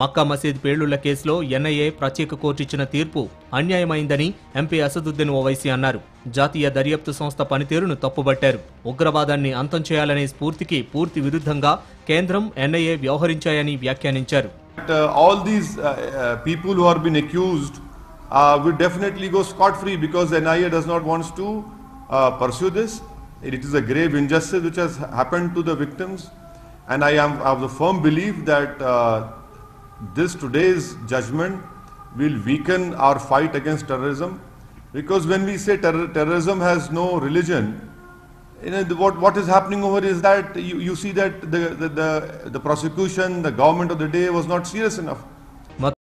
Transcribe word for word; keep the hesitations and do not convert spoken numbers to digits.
మక్కా మసీద్ పేలుళ్ల కేసులో ఎన్ఐఏ ప్రత్యేక కోర్టు ఇచ్చిన తీర్పు అన్యాయమైందని ఎంపీ అసదుద్దీన్ ఓవైసీ అన్నారు. జాతీయ దర్యాప్తు సంస్థ పనితీరును తప్పుబట్టారు. ఉగ్రవాదాన్ని అంతం చేయాలనే స్ఫూర్తికి పూర్తి విరుద్ధంగా కేంద్రం ఎన్ఐఏ వ్యవహరించాయని వ్యాఖ్యానించారు. All these uh, uh, people who are being accused uh, will definitely go scot-free because N I A does not want to uh, pursue this. It is a grave injustice which has happened to the victims, and I am of the firm belief that uh, this today's judgment will weaken our fight against terrorism, because when we say terror, terrorism has no religion, you know, the, what, what is happening over is that you, you see that the, the, the, the prosecution, the government of the day was not serious enough.